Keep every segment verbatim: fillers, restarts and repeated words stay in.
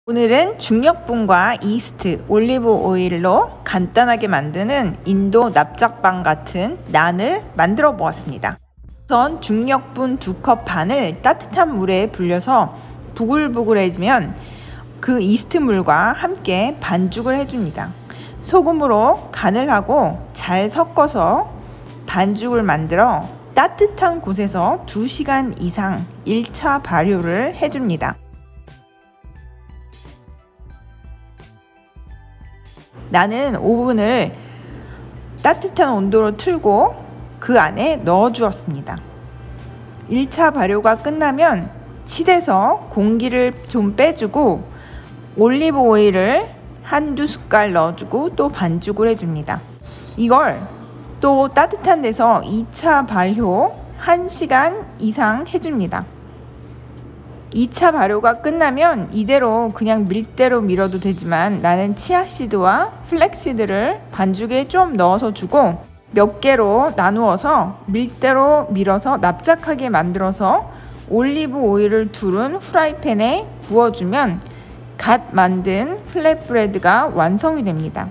오늘은 중력분과 이스트, 올리브 오일로 간단하게 만드는 인도 납작빵 같은 난을 만들어 보았습니다. 우선 중력분 두 컵 반을 따뜻한 물에 불려서 부글부글해지면 그 이스트 물과 함께 반죽을 해줍니다. 소금으로 간을 하고 잘 섞어서 반죽을 만들어 따뜻한 곳에서 두 시간 이상 일 차 발효를 해줍니다. 나는 오븐을 따뜻한 온도로 틀고 그 안에 넣어 주었습니다. 일 차 발효가 끝나면 칫에서 공기를 좀 빼주고 올리브 오일을 한두 숟갈 넣어주고 또 반죽을 해줍니다. 이걸 또 따뜻한 데서 이 차 발효 한 시간 이상 해줍니다. 이 차 발효가 끝나면 이대로 그냥 밀대로 밀어도 되지만 나는 치아씨드와 플렉시드를 반죽에 좀 넣어서 주고 몇 개로 나누어서 밀대로 밀어서 납작하게 만들어서 올리브 오일을 두른 후라이팬에 구워주면 갓 만든 플랫브레드가 완성이 됩니다.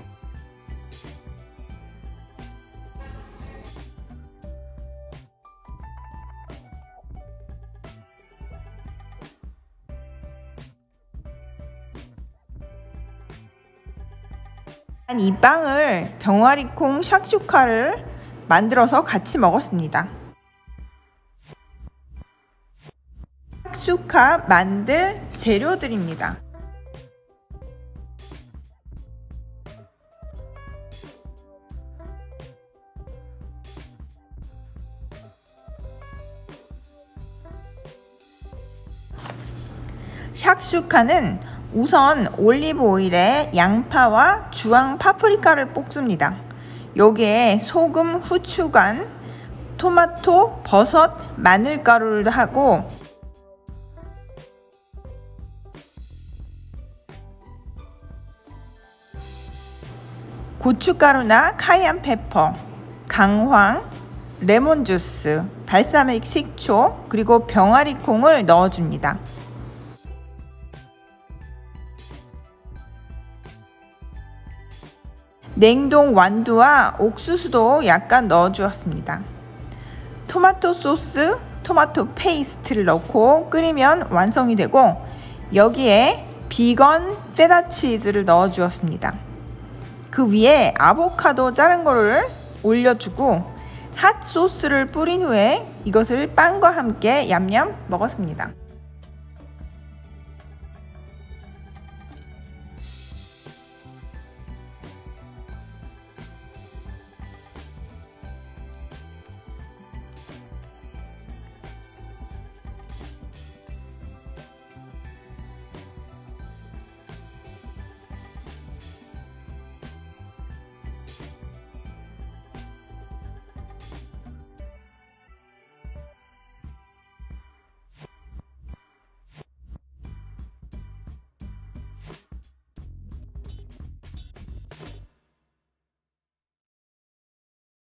이 빵을 병아리콩 샥슈카를 만들어서 같이 먹었습니다. 샥슈카 만들 재료들입니다. 샥슈카는 우선 올리브 오일에 양파와 주황 파프리카를 볶습니다. 여기에 소금, 후추간, 토마토, 버섯, 마늘가루를 하고 고춧가루나 카이안 페퍼, 강황, 레몬 주스, 발사믹 식초, 그리고 병아리콩을 넣어줍니다. 냉동 완두와 옥수수도 약간 넣어 주었습니다. 토마토 소스, 토마토 페이스트를 넣고 끓이면 완성이 되고 여기에 비건 페다 치즈를 넣어 주었습니다. 그 위에 아보카도 자른 거를 올려주고 핫 소스를 뿌린 후에 이것을 빵과 함께 얌얌 먹었습니다.